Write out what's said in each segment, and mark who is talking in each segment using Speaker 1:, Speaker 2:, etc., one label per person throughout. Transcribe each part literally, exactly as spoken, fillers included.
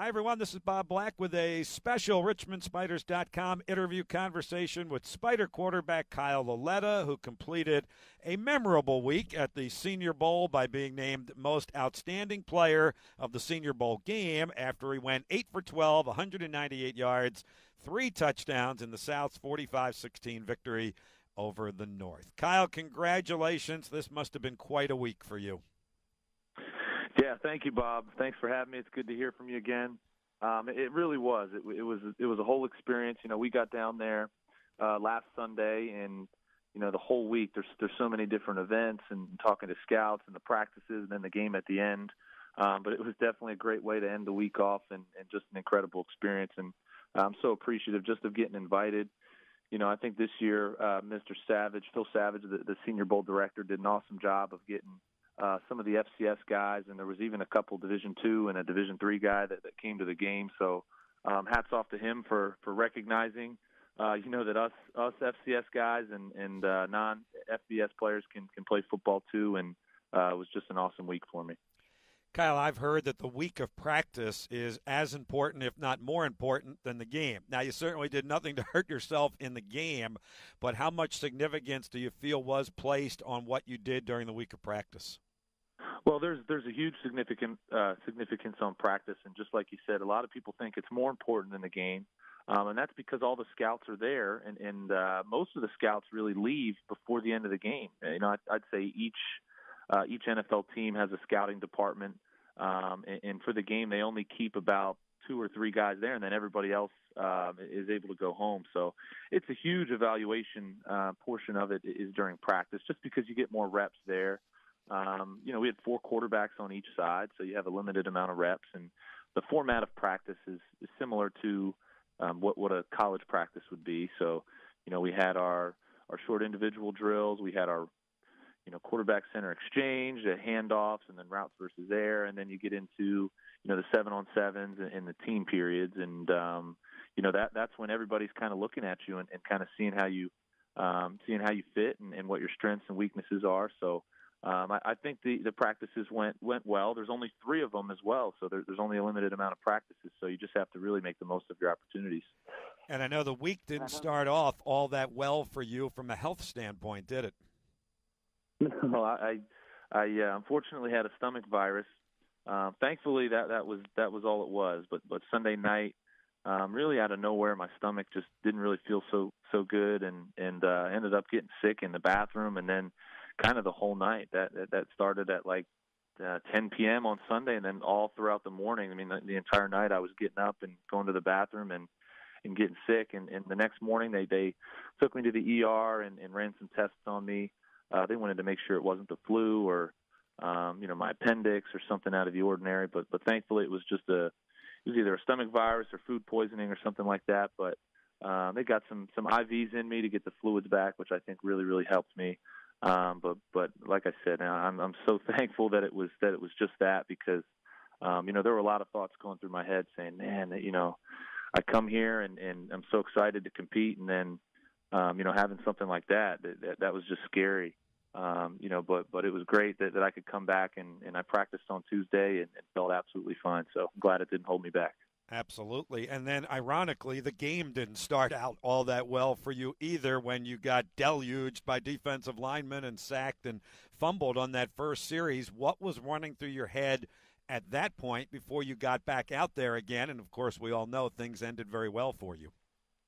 Speaker 1: Hi, everyone. This is Bob Black with a special Richmond Spiders dot com interview conversation with Spider quarterback Kyle Lauletta, who completed a memorable week at the Senior Bowl by being named most outstanding player of the Senior Bowl game after he went eight for twelve, one hundred ninety-eight yards, three touchdowns in the South's forty-five sixteen victory over the North. Kyle, congratulations. This must have been quite a week for you.
Speaker 2: Yeah, thank you, Bob. Thanks for having me. It's good to hear from you again. Um, it really was. It, it was. It was a whole experience. You know, we got down there uh, last Sunday, and you know, the whole week. There's there's so many different events, and talking to scouts, and the practices, and then the game at the end. Um, but it was definitely a great way to end the week off, and, and just an incredible experience. And I'm so appreciative just of getting invited. You know, I think this year, uh, Mister Savage, Phil Savage, the, the Senior Bowl director, did an awesome job of getting Uh, some of the F C S guys, and there was even a couple Division two and a Division three guy that, that came to the game. So um, hats off to him for, for recognizing, uh, you know, that us us F C S guys and, and uh, non-F B S players can, can play football too, and uh, it was just an awesome week for me.
Speaker 1: Kyle, I've heard that the week of practice is as important, if not more important, than the game. Now, you certainly did nothing to hurt yourself in the game, but how much significance do you feel was placed on what you did during the week of practice?
Speaker 2: Well, there's there's a huge significant uh, significance on practice, and just like you said, a lot of people think it's more important than the game, um, and that's because all the scouts are there, and, and uh, most of the scouts really leave before the end of the game. You know, I'd, I'd say each uh, each N F L team has a scouting department, um, and, and for the game they only keep about two or three guys there, and then everybody else uh, is able to go home. So it's a huge evaluation uh, portion of it is during practice, just because you get more reps there. Um, you know, we had four quarterbacks on each side, so you have a limited amount of reps. And the format of practice is, is similar to um, what, what a college practice would be. So, you know, we had our, our short individual drills. We had our, you know, quarterback center exchange, the handoffs, and then routes versus air. And then you get into, you know, the seven-on-sevens and, and the team periods. And, um, you know, that that's when everybody's kind of looking at you and, and kind of seeing how you, um, seeing how you fit and, and what your strengths and weaknesses are. So, Um, I, I think the, the practices went went well. There's only three of them as well, so there, there's only a limited amount of practices. So you just have to really make the most of your opportunities.
Speaker 1: And I know the week didn't start off all that well for you from a health standpoint, did it?
Speaker 2: No, I I uh, unfortunately had a stomach virus. Uh, thankfully, that, that was that was all it was. But but Sunday night, um, really out of nowhere, my stomach just didn't really feel so so good, and and uh, ended up getting sick in the bathroom, and then kind of the whole night. That that, that started at like uh, ten p.m. on Sunday, and then all throughout the morning. I mean, the, the entire night I was getting up and going to the bathroom and, and getting sick. And, and the next morning they, they took me to the E R and, and ran some tests on me. Uh, they wanted to make sure it wasn't the flu or, um, you know, my appendix or something out of the ordinary. But but thankfully it was just a it was either a stomach virus or food poisoning or something like that. But um, they got some some I Vs in me to get the fluids back, which I think really really helped me. Um, but, but like I said, I'm, I'm so thankful that it was, that it was just that, because, um, you know, there were a lot of thoughts going through my head saying, man, you know, I come here and, and I'm so excited to compete. And then, um, you know, having something like that, that, that, that was just scary. Um, you know, but, but it was great that, that I could come back and, and I practiced on Tuesday and, and felt absolutely fine. So I'm glad it didn't hold me back.
Speaker 1: Absolutely. And then, ironically, the game didn't start out all that well for you either when you got deluged by defensive linemen and sacked and fumbled on that first series. What was running through your head at that point before you got back out there again? And, of course, we all know things ended very well for you.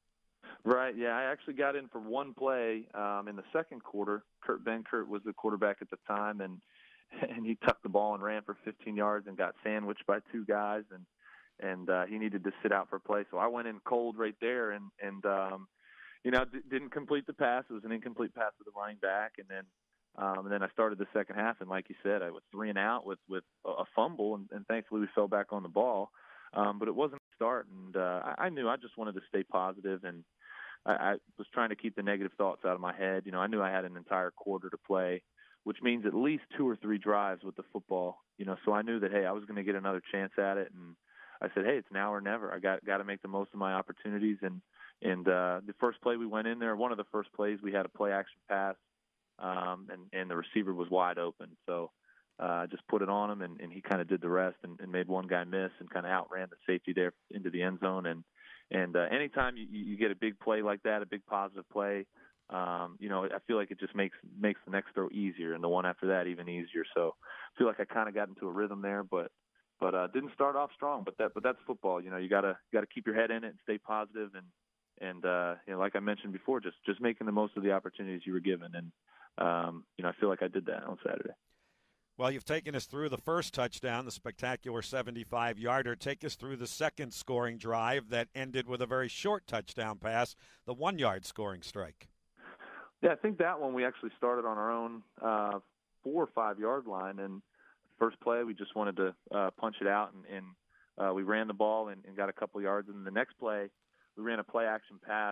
Speaker 2: Right, yeah. I actually got in for one play um, in the second quarter. Kurt Benkert was the quarterback at the time, and, and he tucked the ball and ran for fifteen yards and got sandwiched by two guys, and and uh, he needed to sit out for a play. So I went in cold right there and, and um, you know, d- didn't complete the pass. It was an incomplete pass to the running back. And then um, and then I started the second half, and like you said, I was three and out with, with a fumble, and, and thankfully we fell back on the ball. Um, but it wasn't a start, and uh, I, I knew I just wanted to stay positive, and I, I was trying to keep the negative thoughts out of my head. You know, I knew I had an entire quarter to play, which means at least two or three drives with the football. You know, so I knew that, hey, I was going to get another chance at it, and I said, hey, it's now or never. I got got to make the most of my opportunities. And and uh, the first play we went in there, one of the first plays, we had a play action pass, um, and and the receiver was wide open. So uh, just put it on him, and, and he kind of did the rest and, and made one guy miss and kind of outran the safety there into the end zone. And and uh, anytime you, you get a big play like that, a big positive play, um, you know, I feel like it just makes makes the next throw easier, and the one after that even easier. So I feel like I kind of got into a rhythm there, but but uh, didn't start off strong. But that but that's football. You know, you gotta gotta keep your head in it and stay positive, and and uh, you know, like I mentioned before, just just making the most of the opportunities you were given. And um, you know, I feel like I did that on Saturday.
Speaker 1: Well, you've taken us through the first touchdown, the spectacular seventy-five-yarder. Take us through the second scoring drive that ended with a very short touchdown pass, the one-yard scoring strike.
Speaker 2: Yeah, I think that one we actually started on our own uh, four or five-yard line, and first play we just wanted to uh, punch it out, and, and uh, we ran the ball and, and got a couple yards. And the next play, we ran a play-action pass.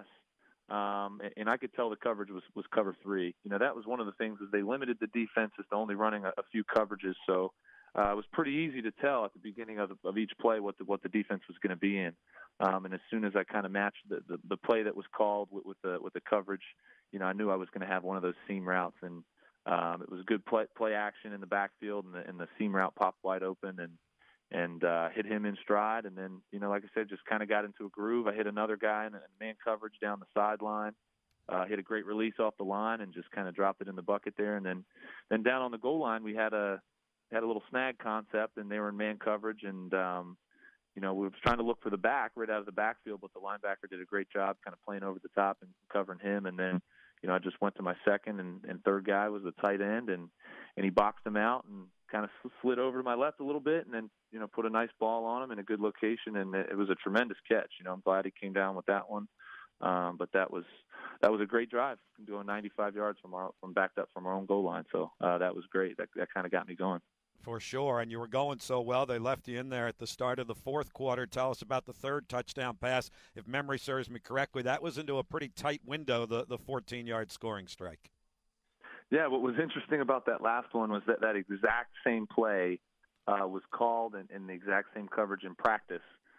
Speaker 2: Um, and I could tell the coverage was, was cover three. You know, that was one of the things is they limited the defenses to only running a, a few coverages. So uh, it was pretty easy to tell at the beginning of, the, of each play what the, what the defense was going to be in. Um, and as soon as I kind of matched the, the, the play that was called with, with the with the coverage, you know, I knew I was going to have one of those seam routes. And um, it was good play, play action in the backfield, and the, and the seam route popped wide open and and uh, hit him in stride. And then, you know, like I said, just kind of got into a groove. I hit another guy in man coverage down the sideline, uh, hit a great release off the line, and just kind of dropped it in the bucket there. And then, then down on the goal line, we had a had a little snag concept, and they were in man coverage. And, um, you know, we were trying to look for the back right out of the backfield, but the linebacker did a great job kind of playing over the top and covering him. And then, you know, I just went to my second and, and third guy was the tight end, and, and he boxed him out and kind of slid over to my left a little bit, and then, you know, put a nice ball on him in a good location, and it was a tremendous catch. You know, I'm glad he came down with that one. Um, but that was that was a great drive, doing ninety-five yards from our from backed up from our own goal line. So uh, that was great. That that kind of got me going.
Speaker 1: For sure, and you were going so well, they left you in there at the start of the fourth quarter. Tell us about the third touchdown pass. If memory serves me correctly, that was into a pretty tight window, the the fourteen-yard scoring strike.
Speaker 2: Yeah, what was interesting about that last one was that that exact same play uh, was called in, in the exact same coverage in practice.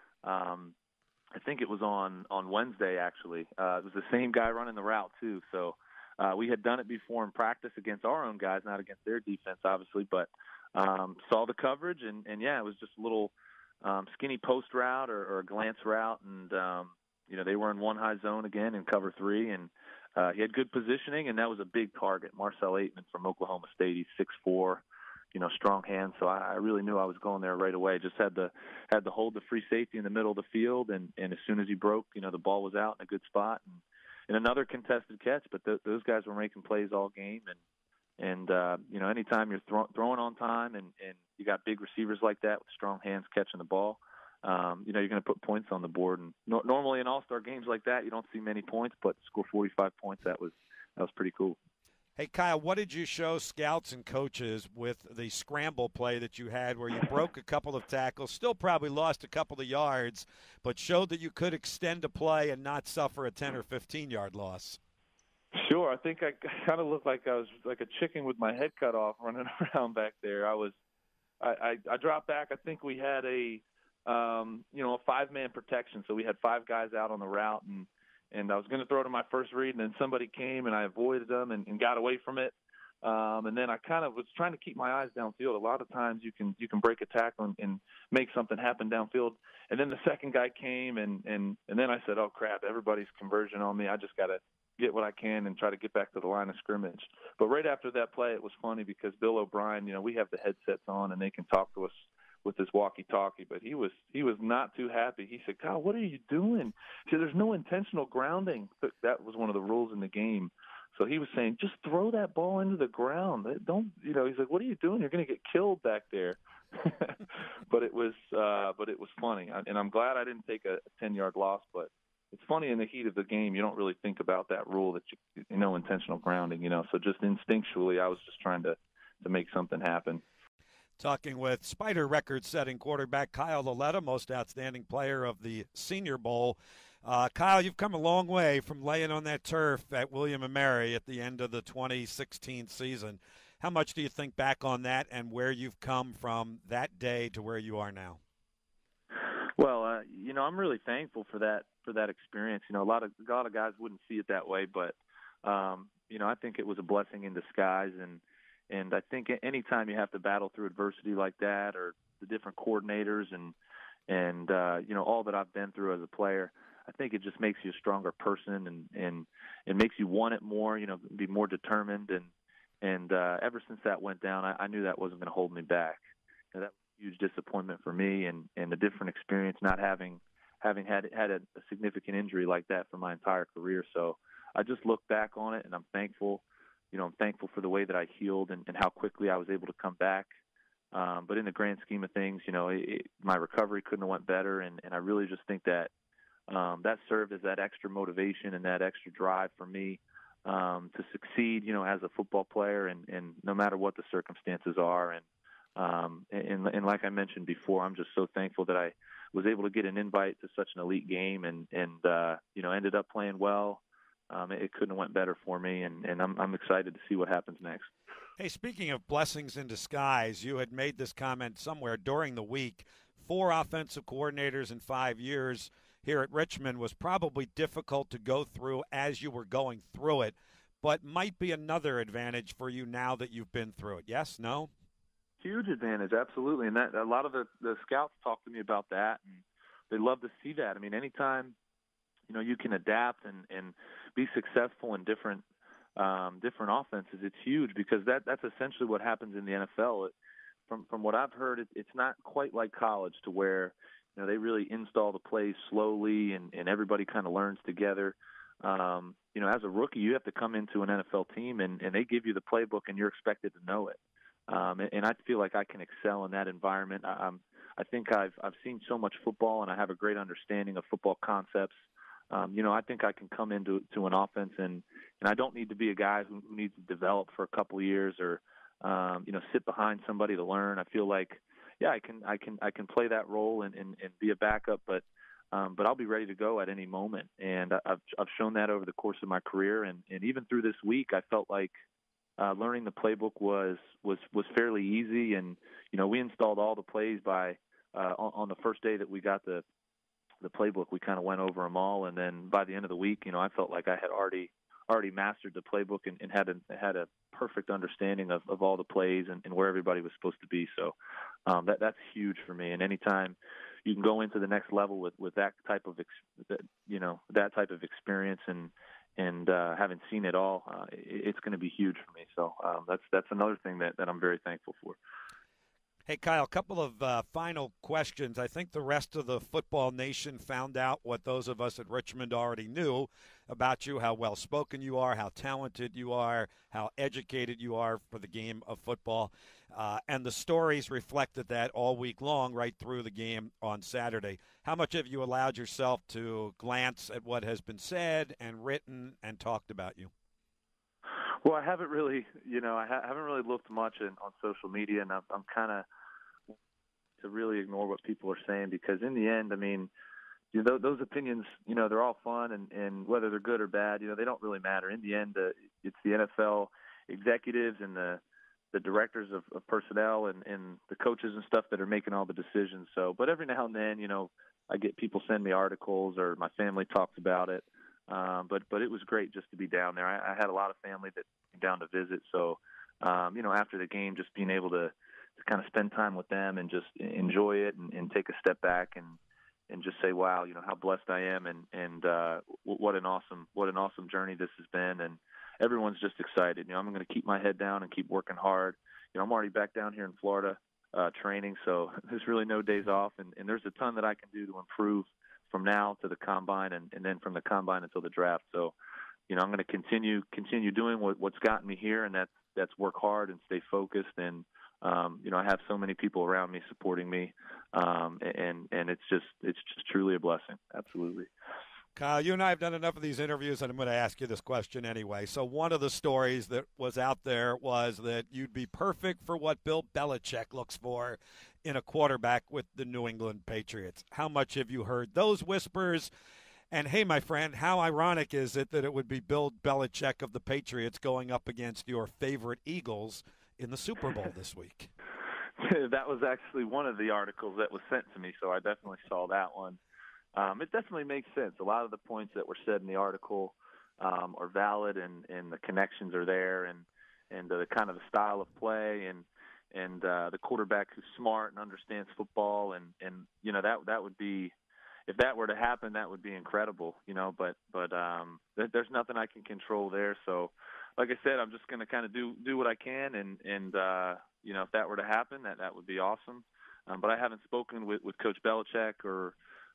Speaker 2: Um, I think it was on, on Wednesday, actually. Uh, it was the same guy running the route, too. So uh, we had done it before in practice against our own guys, not against their defense, obviously, but um, saw the coverage, and, and, yeah, it was just a little um, skinny post route or, or a glance route, and, um, you know, they were in one high zone again in cover three, and Uh, he had good positioning, and that was a big target. Marcel Aitman from Oklahoma State. He's six foot four, you know, strong hands. So I, I really knew I was going there right away. Just had to had to hold the free safety in the middle of the field, and, and as soon as he broke, you know, the ball was out in a good spot. And, and another contested catch, but th- those guys were making plays all game. And, and uh, you know, anytime you're throw- throwing on time and, and you got big receivers like that with strong hands catching the ball, Um, you know, you're going to put points on the board. And no, normally in all-star games like that, you don't see many points, but to score forty-five points, that was that was pretty cool.
Speaker 1: Hey, Kyle, what did you show scouts and coaches with the scramble play that you had where you broke a couple of tackles, still probably lost a couple of yards, but showed that you could extend a play and not suffer a ten or fifteen-yard loss? Sure.
Speaker 2: I think I kind of looked like I was like a chicken with my head cut off running around back there. I was I, I, I dropped back. I think we had a – Um, you know, a five-man protection. So we had five guys out on the route, and, and I was going to throw to my first read, and then somebody came, and I avoided them and, and got away from it. Um, and then I kind of was trying to keep my eyes downfield. A lot of times you can you can break a tackle and, and make something happen downfield. And then the second guy came, and, and, and then I said, oh, crap, everybody's converging on me. I just got to get what I can and try to get back to the line of scrimmage. But right after that play, it was funny because Bill O'Brien, you know, we have the headsets on, and they can talk to us with his walkie-talkie, but he was he was not too happy. He said, Kyle, what are you doing? He said, there's no intentional grounding. That was one of the rules in the game. So he was saying, just throw that ball into the ground. Don't, you know, he's like, what are you doing? You're going to get killed back there. but it was uh, but it was funny, and I'm glad I didn't take a ten-yard loss, but it's funny in the heat of the game, you don't really think about that rule that you, you know, intentional grounding, you know, so just instinctually I was just trying to, to make something happen.
Speaker 1: Talking with Spider record-setting quarterback Kyle Lauletta, most outstanding player of the Senior Bowl. Uh, Kyle, you've come a long way from laying on that turf at William and Mary at the end of the twenty sixteen season. How much do you think back on that and where you've come from that day to where you are now?
Speaker 2: Well, uh, you know, I'm really thankful for that for that experience. You know, a lot of a lot of guys wouldn't see it that way, but um, you know, I think it was a blessing in disguise, and And I think anytime you have to battle through adversity like that, or the different coordinators and and uh, you know, all that I've been through as a player, I think it just makes you a stronger person, and and it makes you want it more. You know, be more determined. And and uh, ever since that went down, I, I knew that wasn't going to hold me back. You know, that was a huge disappointment for me, and and a different experience not having having had had a, a significant injury like that for my entire career. So I just look back on it, and I'm thankful. You know, I'm thankful for the way that I healed and, and how quickly I was able to come back. Um, but in the grand scheme of things, you know, it, it, my recovery couldn't have went better, and, and I really just think that um, that served as that extra motivation and that extra drive for me um, to succeed, you know, as a football player, and, and no matter what the circumstances are. And, um, and and like I mentioned before, I'm just so thankful that I was able to get an invite to such an elite game, and and uh, you know, ended up playing well. Um, it couldn't have went better for me, and, and I'm I'm excited to see what happens next.
Speaker 1: Hey, speaking of blessings in disguise, you had made this comment somewhere during the week. Four offensive coordinators in five years here at Richmond was probably difficult to go through as you were going through it, but might be another advantage for you now that you've been through it. Yes? No?
Speaker 2: Huge advantage, absolutely. And that a lot of the, the scouts talk to me about that, and they love to see that. I mean, anytime you know you can adapt and, and be successful in different um, different offenses, it's huge, because that that's essentially what happens in the N F L. It, from from what I've heard, it, it's not quite like college, to where you know they really install the plays slowly, and, and everybody kind of learns together. Um, you know, as a rookie, you have to come into an N F L team, and, and they give you the playbook, and you're expected to know it. Um, and, and I feel like I can excel in that environment. I, I'm, I think I've I've seen so much football, and I have a great understanding of football concepts. Um, you know, I think I can come into to an offense, and, and I don't need to be a guy who, who needs to develop for a couple of years, or um, you know, sit behind somebody to learn. I feel like, yeah, I can I can I can play that role and, and, and be a backup, but um, but I'll be ready to go at any moment. And I've I've shown that over the course of my career, and, and even through this week, I felt like uh, learning the playbook was was was fairly easy. And you know, we installed all the plays by uh, on, on the first day that we got the the playbook. We kind of went over them all, and then by the end of the week, you know, I felt like I had already already mastered the playbook, and, and had a had a perfect understanding of, of all the plays, and, and where everybody was supposed to be. So um, that that's huge for me. And anytime you can go into the next level with, with that type of ex, you know that type of experience, and and uh, having seen it all, uh, it, it's going to be huge for me. So um, that's that's another thing that, that I'm very thankful for.
Speaker 1: Hey, Kyle, a couple of uh, final questions. I think the rest of the football nation found out what those of us at Richmond already knew about you, how well-spoken you are, how talented you are, how educated you are for the game of football. Uh, and the stories reflected that all week long, right through the game on Saturday. How much have you allowed yourself to glance at what has been said and written and talked about you?
Speaker 2: Well, I haven't really, you know, I, ha- haven't really looked much in, on social media, and I'm, I'm kind of to really ignore what people are saying, because in the end, I mean, you know, those opinions, you know, they're all fun, and, and whether they're good or bad, you know, they don't really matter. In the end, uh, it's the N F L executives and the the directors of, of personnel and, and the coaches and stuff that are making all the decisions. So, but every now and then, you know, I get people send me articles, or my family talks about it. Um, but but it was great just to be down there. I, I had a lot of family that came down to visit, so um, you know, after the game, just being able to, to kind of spend time with them and just enjoy it, and, and take a step back and and just say, wow, you know, how blessed I am, and and uh, what an awesome what an awesome journey this has been, and everyone's just excited. You know, I'm going to keep my head down and keep working hard. You know, I'm already back down here in Florida uh, training, so there's really no days off, and, and there's a ton that I can do to improve from now to the combine, and, and then from the combine until the draft. So, you know, I'm going to continue continue doing what, what's gotten me here, and that's that's work hard and stay focused. And um, you know, I have so many people around me supporting me, um, and and it's just it's just truly a blessing. Absolutely.
Speaker 1: Kyle, you and I have done enough of these interviews, and I'm going to ask you this question anyway. So one of the stories that was out there was that you'd be perfect for what Bill Belichick looks for in a quarterback with the New England Patriots. How much have you heard those whispers? And, hey, my friend, how ironic is it that it would be Bill Belichick of the Patriots going up against your favorite Eagles in the Super Bowl this week?
Speaker 2: That was actually one of the articles that was sent to me, so I definitely saw that one. Um, it definitely makes sense. A lot of the points that were said in the article um, are valid, and, and the connections are there. And, and uh, the kind of the style of play, and and uh, the quarterback who's smart and understands football, and and you know that that would be, if that were to happen, that would be incredible, you know. But but um, th- there's nothing I can control there. So, like I said, I'm just going to kind of do do what I can, and and uh, you know, if that were to happen, that that would be awesome. Um, but I haven't spoken with, with Coach Belichick, or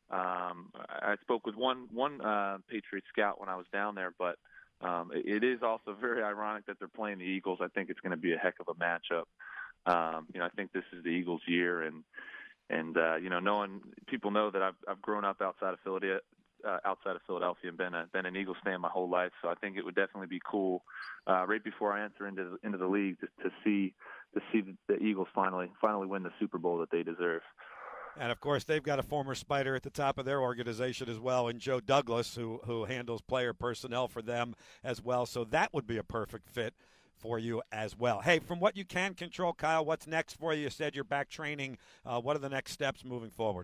Speaker 2: um, I, I spoke with one one uh, Patriot scout when I was down there. But um, it, it is also very ironic that they're playing the Eagles. I think it's going to be a heck of a matchup. Um, you know, I think this is the Eagles' year, and and uh, you know, knowing people know that I've I've grown up outside of Philadelphia, uh, outside of Philadelphia, and been a, been an Eagles fan my whole life. So I think it would definitely be cool uh, right before I enter into the, into the league to, to see to see the, the Eagles finally finally win the Super Bowl that they deserve.
Speaker 1: And, of course, they've got a former Spider at the top of their organization as well, and Joe Douglas, who who handles player personnel for them as well. So that would be a perfect fit for you as well. Hey, from what you can control, Kyle, what's next for you? You said you're back training. Uh, what are the next steps moving forward?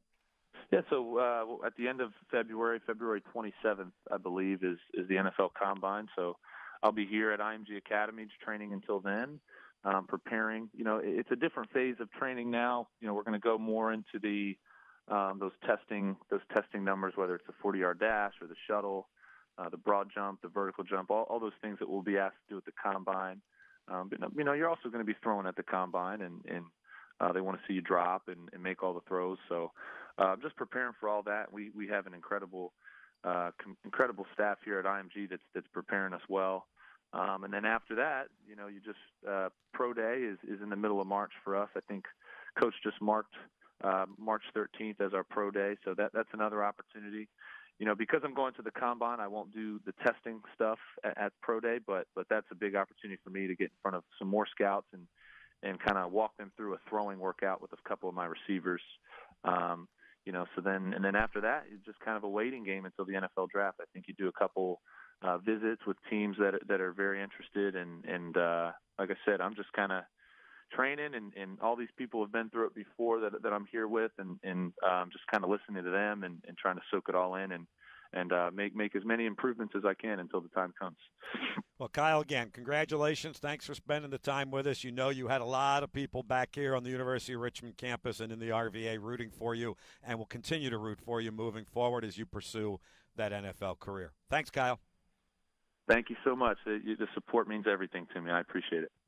Speaker 2: Yeah, so uh, at the end of February, February twenty-seventh, I believe, is, is the N F L Combine. So I'll be here at I M G Academy training until then, um, preparing. You know, it's a different phase of training now. You know, we're going to go more into the um, those testing those testing numbers, whether it's the forty-yard dash or the shuttle, uh, the broad jump, the vertical jump, all, all those things that we'll be asked to do at the Combine. Um, but, you know, you're also going to be throwing at the Combine, and, and uh, they want to see you drop and, and make all the throws. So uh, just preparing for all that. We we have an incredible uh, com- incredible staff here at I M G that's that's preparing us well. Um, and then after that, you know, you just uh, Pro Day is, is in the middle of March for us. I think Coach just marked uh, March thirteenth as our Pro Day, so that that's another opportunity. You know, because I'm going to the Combine, I won't do the testing stuff at, at Pro Day, but but that's a big opportunity for me to get in front of some more scouts and and kind of walk them through a throwing workout with a couple of my receivers. Um, you know, so then and then after that, it's just kind of a waiting game until the N F L draft. I think you do a couple uh, visits with teams that that are very interested, and and uh, like I said, I'm just kind of training, and, and all these people have been through it before that that I'm here with, and and um, just kind of listening to them and, and trying to soak it all in, and and uh, make make as many improvements as I can until the time comes.
Speaker 1: Well, Kyle, again, congratulations. Thanks for spending the time with us. You know you had a lot of people back here on the University of Richmond campus and in the R V A rooting for you, and will continue to root for you moving forward as you pursue that N F L career. Thanks, Kyle.
Speaker 2: Thank you so much. The, the support means everything to me. I appreciate it.